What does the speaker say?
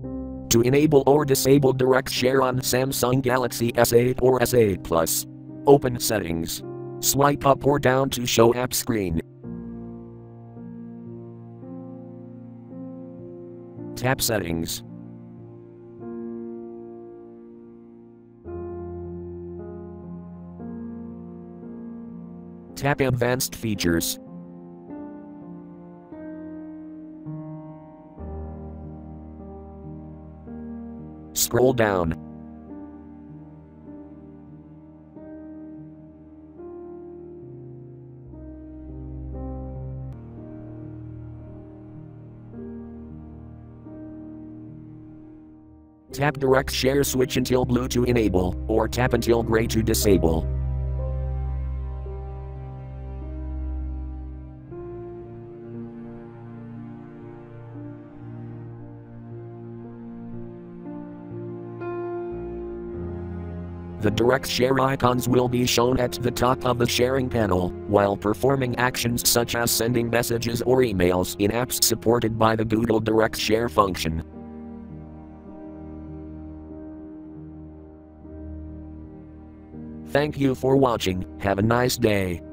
To enable or disable direct share on Samsung Galaxy S8 or S8 Plus, open Settings. Swipe up or down to show app screen. Tap Settings. Tap Advanced Features. Scroll down. Tap Direct Share switch until blue to enable, or tap until gray to disable. The direct share icons will be shown at the top of the sharing panel, while performing actions such as sending messages or emails in apps supported by the Google Direct Share function. Thank you for watching. Have a nice day.